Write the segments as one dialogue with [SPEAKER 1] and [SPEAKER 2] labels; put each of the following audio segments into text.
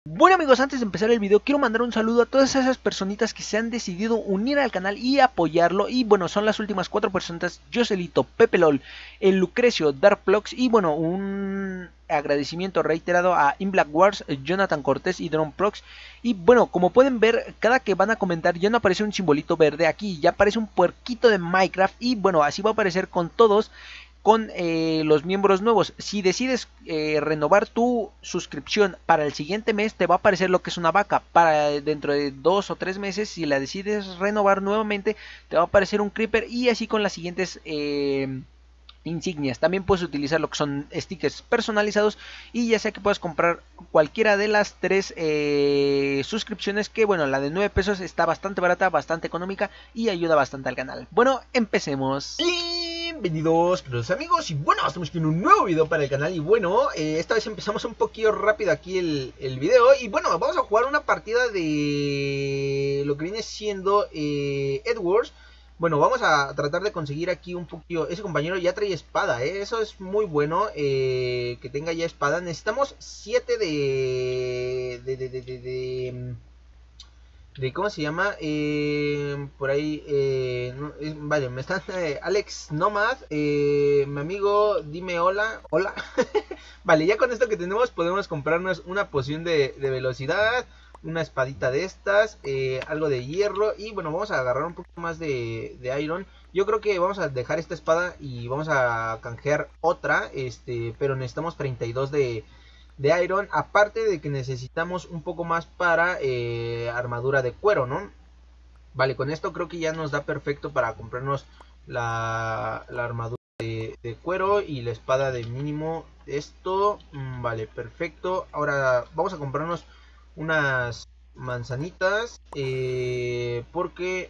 [SPEAKER 1] Bueno amigos, antes de empezar el video quiero mandar un saludo a todas esas personitas que se han decidido unir al canal y apoyarlo. Y bueno, son las últimas 4 personas: Joselito, Pepe LOL, el Lucrecio, Darkplox. Y bueno, un agradecimiento reiterado a Inblack Wars, Jonathan Cortés y Dronprox. Y bueno, como pueden ver, cada que van a comentar ya no aparece un simbolito verde aquí, ya aparece un puerquito de Minecraft. Y bueno, así va a aparecer con todos, con los miembros nuevos. Si decides renovar tu suscripción para el siguiente mes, te va a aparecer lo que es una vaca. Para dentro de 2 o 3 meses, si la decides renovar nuevamente, te va a aparecer un creeper, y así con las siguientes insignias. También puedes utilizar lo que son stickers personalizados, y ya sea que puedas comprar cualquiera de las 3 suscripciones, que bueno, la de 9 pesos está bastante barata, bastante económica y ayuda bastante al canal. Bueno, empecemos.
[SPEAKER 2] Bienvenidos, queridos amigos, y bueno, estamos con un nuevo video para el canal. Y bueno, esta vez empezamos un poquito rápido aquí el video. Y bueno, vamos a jugar una partida de lo que viene siendo Edwards. Bueno, vamos a tratar de conseguir aquí un poquito. Ese compañero ya trae espada, eso es muy bueno, que tenga ya espada. Necesitamos 7 de ¿cómo se llama? Por ahí, vale, me están, Alex Nomad, mi amigo, dime hola, hola. Vale, ya con esto que tenemos podemos comprarnos una poción de velocidad, una espadita de estas, algo de hierro, y bueno, vamos a agarrar un poco más de iron. Yo creo que vamos a dejar esta espada y vamos a canjear otra, pero necesitamos 32 de iron, aparte de que necesitamos un poco más para armadura de cuero, ¿no? Vale, con esto creo que ya nos da perfecto para comprarnos la armadura de cuero y la espada de mínimo. Esto, vale, perfecto. Ahora vamos a comprarnos unas manzanitas, porque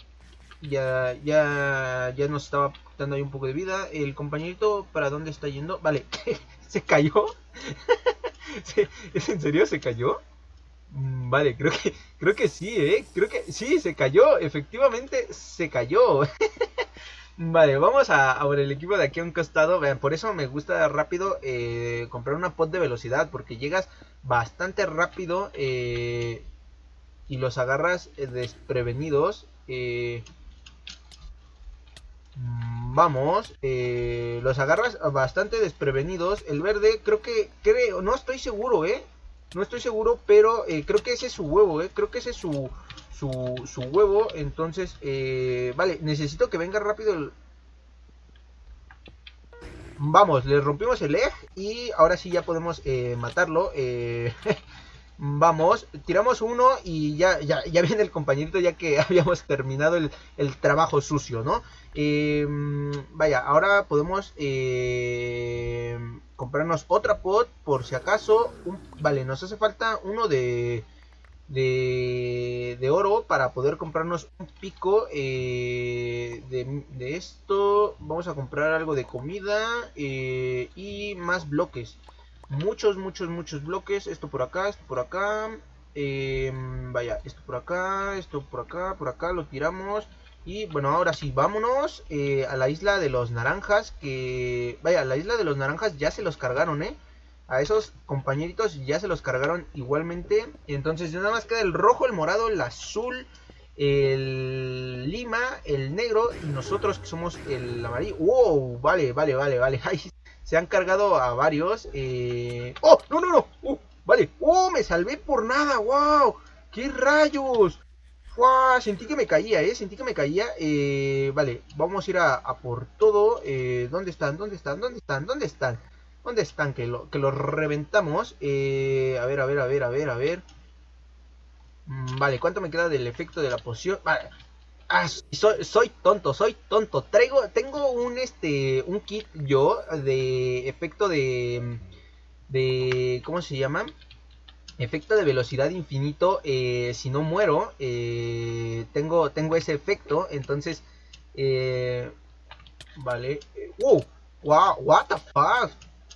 [SPEAKER 2] ya nos estaba dando ahí un poco de vida. El compañerito, ¿para dónde está yendo? Vale, se cayó. ¿Es en serio? ¿Se cayó? Vale, creo que sí, creo que sí, se cayó, efectivamente se cayó. Vale, vamos a por el equipo de aquí a un costado. Vean, por eso me gusta rápido comprar una pot de velocidad, porque llegas bastante rápido y los agarras desprevenidos. Vamos, los agarras bastante desprevenidos. El verde, creo, no estoy seguro, no estoy seguro, pero creo que ese es su huevo, creo que ese es su huevo. Entonces, vale, necesito que venga rápido Vamos, le rompimos el egg y ahora sí ya podemos matarlo. Vamos, tiramos uno y ya viene el compañerito, ya que habíamos terminado el trabajo sucio, ¿no? Vaya, ahora podemos comprarnos otra pot por si acaso. Vale, nos hace falta uno de oro para poder comprarnos un pico de esto. Vamos a comprar algo de comida y más bloques. Muchos bloques. Esto por acá, esto por acá. Vaya, esto por acá, esto por acá, lo tiramos. Y bueno, ahora sí, vámonos a la isla de los naranjas. Que vaya, la isla de los naranjas ya se los cargaron, a esos compañeritos ya se los cargaron igualmente. Entonces ya nada más queda el rojo, el morado, el azul, el lima, el negro y nosotros que somos el amarillo. ¡Wow! Vale. Ay, se han cargado a varios. ¡Oh! ¡No! Vale. ¡Oh! Me salvé por nada. ¡Wow! ¡Qué rayos! ¡Wow! Sentí que me caía, sentí que me caía. Vale, vamos a ir a por todo. ¿Dónde están? ¿Dónde están? Que los reventamos. A ver. Vale, ¿cuánto me queda del efecto de la poción? Vale. Soy tonto. Tengo un kit yo de efecto ¿cómo se llama? Efecto de velocidad infinito. Si no muero, tengo ese efecto. Entonces, vale. Wow, what the fuck.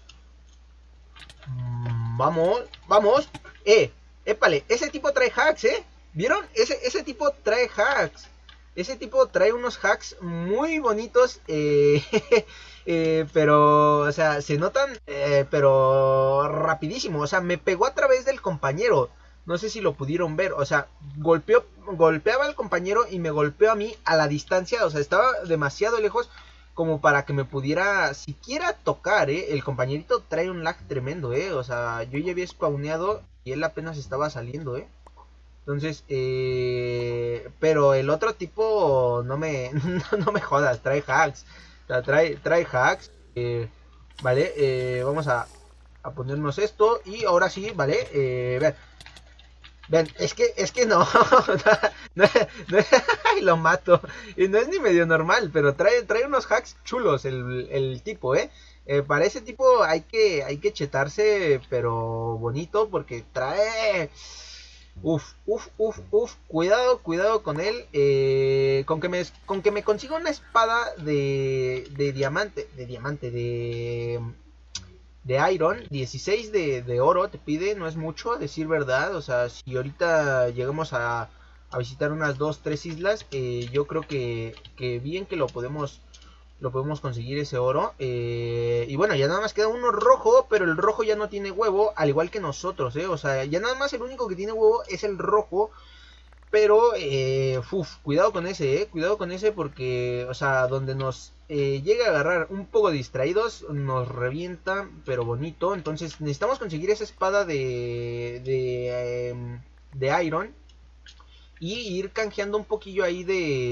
[SPEAKER 2] Vamos. Épale, ese tipo trae hacks, ¿vieron? Ese tipo trae hacks. Ese tipo trae unos hacks muy bonitos. Pero, o sea, se notan, pero rapidísimo. O sea, me pegó a través del compañero. No sé si lo pudieron ver. O sea, golpeaba al compañero y me golpeó a mí a la distancia. O sea, estaba demasiado lejos como para que me pudiera siquiera tocar, ¿eh? El compañerito trae un lag tremendo, ¿eh? O sea, yo ya había spawneado y él apenas estaba saliendo, ¿eh? Entonces, pero el otro tipo no me, no me jodas, trae hacks. O sea, trae hacks. Vale, vamos a ponernos esto. Y ahora sí, vale. Vean, vean, es que no. no, no, lo mato. Y no es ni medio normal, pero trae unos hacks chulos el tipo, ¿eh? Para ese tipo hay que chetarse, pero bonito, porque trae... Uf, cuidado con él. Con que me consiga una espada de diamante, de iron, 16 de oro te pide, no es mucho, a decir verdad. O sea, si ahorita llegamos a visitar unas 2, 3 islas, yo creo que bien que lo podemos conseguir ese oro. Y bueno, ya nada más queda uno rojo, pero el rojo ya no tiene huevo, al igual que nosotros, ¿eh? O sea, ya nada más el único que tiene huevo es el rojo. Pero, cuidado con ese, cuidado con ese porque, o sea, donde nos llega a agarrar un poco distraídos, nos revienta, pero bonito. Entonces necesitamos conseguir esa espada de Iron y ir canjeando un poquillo ahí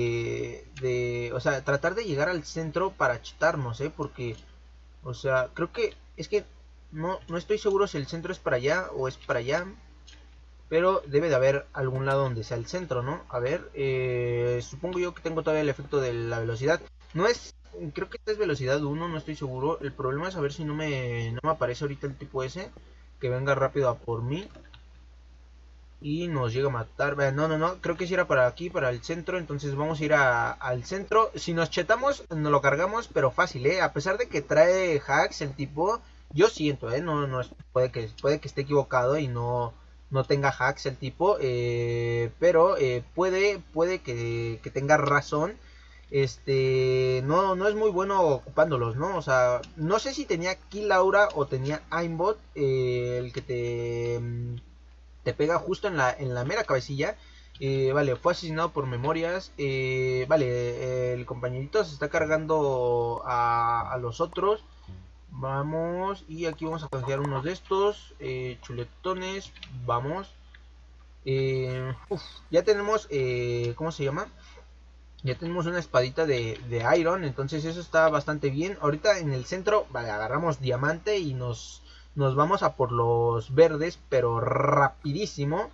[SPEAKER 2] o sea, tratar de llegar al centro para chetarnos, porque, o sea, creo que, es que no estoy seguro si el centro es para allá o es para allá. Pero debe de haber algún lado donde sea el centro, ¿no? A ver, supongo yo que tengo todavía el efecto de la velocidad. No es, creo que esta es velocidad 1, no estoy seguro. El problema es a ver si no me aparece ahorita el tipo ese. Que venga rápido a por mí. Y nos llega a matar. No, creo que si era para aquí, para el centro. Entonces vamos a ir al centro. Si nos chetamos, nos lo cargamos, pero fácil, ¿eh? A pesar de que trae hacks el tipo, yo siento, no puede que esté equivocado y no tenga hacks el tipo, pero puede que tenga razón. No es muy bueno ocupándolos, ¿no? O sea, no sé si tenía Kill Aura o tenía Aimbot, el que te pega justo en la mera cabecilla. Vale, fue asesinado por memorias. Vale, el compañerito se está cargando a los otros. Vamos, y aquí vamos a canjear unos de estos chuletones. Vamos. Ya tenemos, ¿cómo se llama? Ya tenemos una espadita de Iron, entonces eso está bastante bien. Ahorita en el centro, vale, agarramos diamante y nos vamos a por los verdes, pero rapidísimo.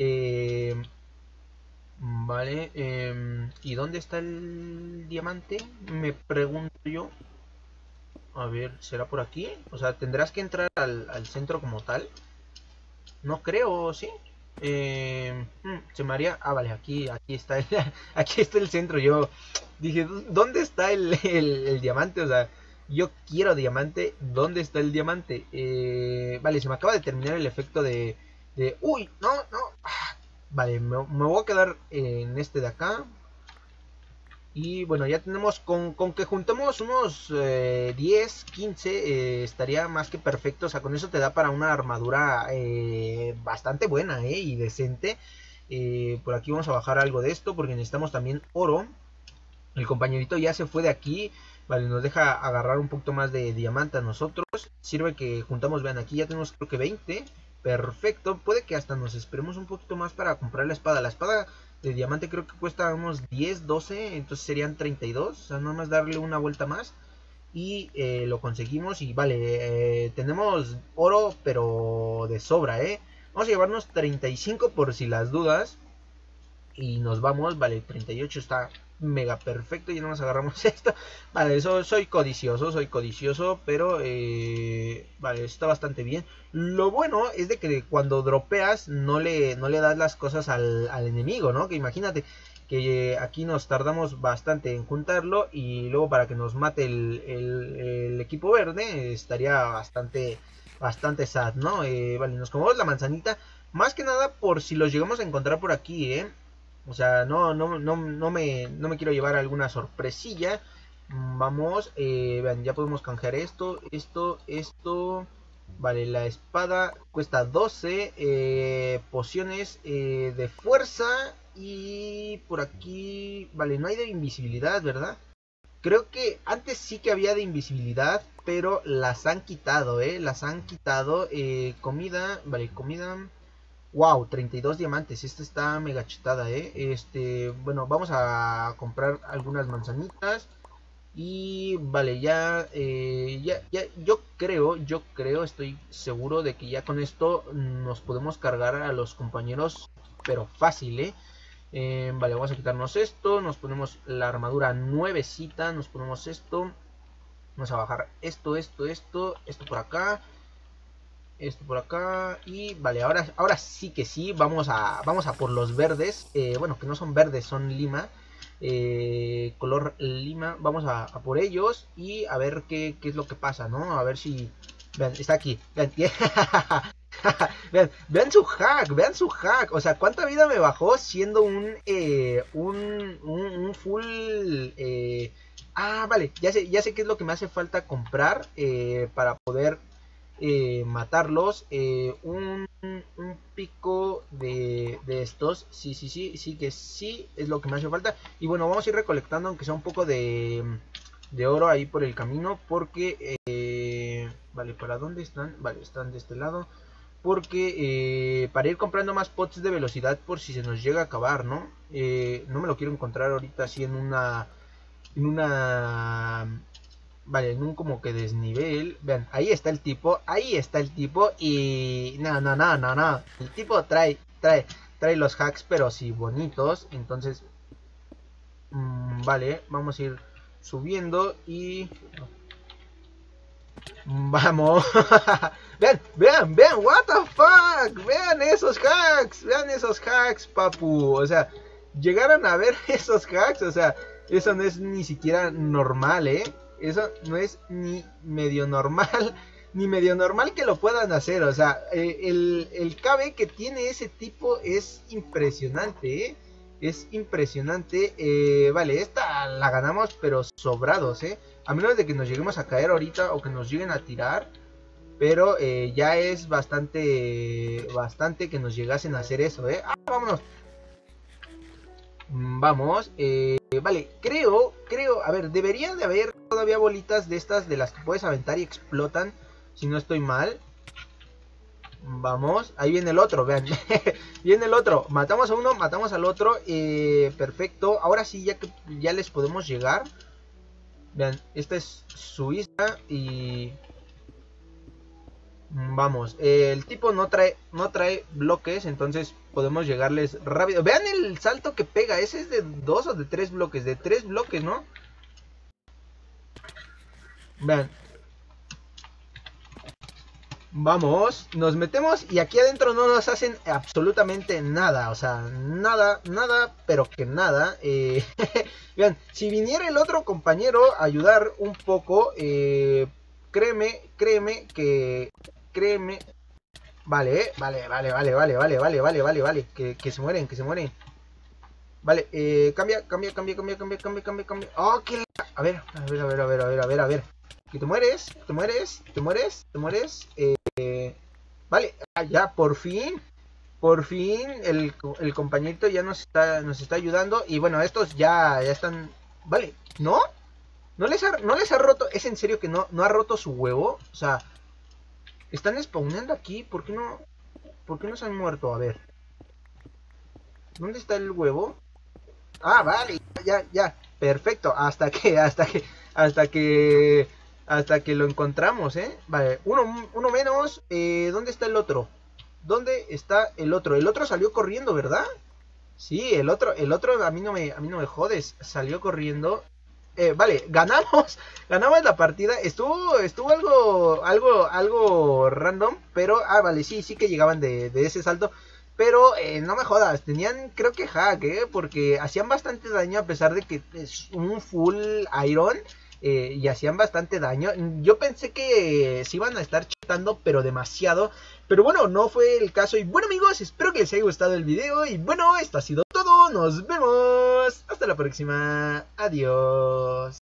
[SPEAKER 2] Vale, ¿y dónde está el diamante? Me pregunto yo. A ver, ¿será por aquí? O sea, tendrás que entrar al centro como tal. No creo, ¿sí? Se me haría... Ah, vale, aquí está aquí está el centro. Yo dije, ¿dónde está el diamante? O sea, yo quiero diamante. ¿Dónde está el diamante? Vale, se me acaba de terminar el efecto de... ¡Uy! No. Vale, me voy a quedar en este de acá. Y bueno, ya tenemos, con que juntemos unos 10, 15, estaría más que perfecto. O sea, con eso te da para una armadura bastante buena y decente. Por aquí vamos a bajar algo de esto porque necesitamos también oro. El compañerito ya se fue de aquí. Vale, nos deja agarrar un poquito más de diamante a nosotros. Sirve que juntamos, vean, aquí ya tenemos creo que 20. Perfecto, puede que hasta nos esperemos un poquito más para comprar la espada. La espada de diamante creo que cuesta unos 10, 12, entonces serían 32. O sea, nada más darle una vuelta más y lo conseguimos. Y vale, tenemos oro pero de sobra, Vamos a llevarnos 35 por si las dudas. Y nos vamos, vale, 38 está mega perfecto. Y no nos agarramos esto. Vale, eso soy codicioso, pero vale, está bastante bien. Lo bueno es de que cuando dropeas no le das las cosas al enemigo, ¿no? Que imagínate que aquí nos tardamos bastante en juntarlo y luego para que nos mate el equipo verde estaría bastante sad, ¿no? Vale, nos comemos la manzanita. Más que nada por si los llegamos a encontrar por aquí, O sea, no me quiero llevar alguna sorpresilla. Vamos, vean, ya podemos canjear esto. Vale, la espada cuesta 12 pociones de fuerza. Y por aquí, vale, no hay de invisibilidad, ¿verdad? Creo que antes sí que había de invisibilidad, pero las han quitado, las han quitado. Comida, vale, comida. Wow, 32 diamantes, esta está mega chetada, bueno, vamos a comprar algunas manzanitas. Y vale, yo creo, estoy seguro de que ya con esto nos podemos cargar a los compañeros, pero fácil, vale, vamos a quitarnos esto, nos ponemos la armadura nuevecita, nos ponemos esto, vamos a bajar esto por acá, y vale, ahora sí que sí, vamos a por los verdes, bueno, que no son verdes, son lima. Color lima, vamos a por ellos y a ver qué es lo que pasa, ¿no? A ver si... Vean, está aquí, vean, vean su hack, o sea, ¿cuánta vida me bajó siendo un full... vale, ya sé qué es lo que me hace falta comprar para poder matarlos. Un pico de estos. Sí que sí es lo que me hace falta. Y bueno, vamos a ir recolectando aunque sea un poco de oro ahí por el camino. Porque, vale, ¿para dónde están? Vale, están de este lado. Porque para ir comprando más pots de velocidad por si se nos llega a acabar, ¿no? No me lo quiero encontrar ahorita así en una... Vale, en un como que desnivel. Vean, ahí está el tipo. Y... No. El tipo trae los hacks, pero sí bonitos. Entonces... vale, vamos a ir subiendo y... Vamos. vean, what the fuck. Vean esos hacks, papu. O sea, llegaron a ver esos hacks. O sea, eso no es ni siquiera normal, Eso no es ni medio normal. Ni medio normal que lo puedan hacer. O sea, el KB que tiene ese tipo es impresionante, Es impresionante. Vale, esta la ganamos, pero sobrados, A menos de que nos lleguemos a caer ahorita o que nos lleguen a tirar. Pero ya es bastante que nos llegasen a hacer eso, vámonos. Vamos, vale, creo, a ver, debería de haber todavía bolitas de estas de las que puedes aventar y explotan, si no estoy mal. Vamos, ahí viene el otro, vean, viene el otro, matamos a uno, matamos al otro, perfecto, ahora sí ya les podemos llegar. Vean, esta es su isla y... Vamos, el tipo no trae bloques, entonces podemos llegarles rápido. Vean el salto que pega, ese es de 2 o de 3 bloques, de 3 bloques, ¿no? Vean. Vamos, nos metemos y aquí adentro no nos hacen absolutamente nada, o sea, nada, pero que nada. Vean, si viniera el otro compañero a ayudar un poco, créeme, vale, que se mueren, Vale, cambia. Oh, a ver. Que te mueres. Vale, ya, por fin el compañerito ya nos está ayudando. Y bueno, estos ya están. Vale, ¿no? No les ha roto. ¿Es en serio que no ha roto su huevo? O sea, están spawnando aquí. ¿Por qué no se han muerto? A ver, ¿dónde está el huevo? Ah, vale, ya, perfecto. Hasta que lo encontramos, Vale, uno menos. ¿Dónde está el otro? El otro salió corriendo, ¿verdad? Sí, el otro a mí no me jodes, salió corriendo. Vale, ganamos la partida. Estuvo algo random, pero vale, sí que llegaban de ese salto. Pero no me jodas, tenían creo que hack, porque hacían bastante daño a pesar de que es un full iron. Y hacían bastante daño. Yo pensé que se iban a estar chetando, pero demasiado. Pero bueno, no fue el caso. Y bueno, amigos, espero que les haya gustado el video. Y bueno, esto ha sido todo. Nos vemos. Hasta la próxima. Adiós.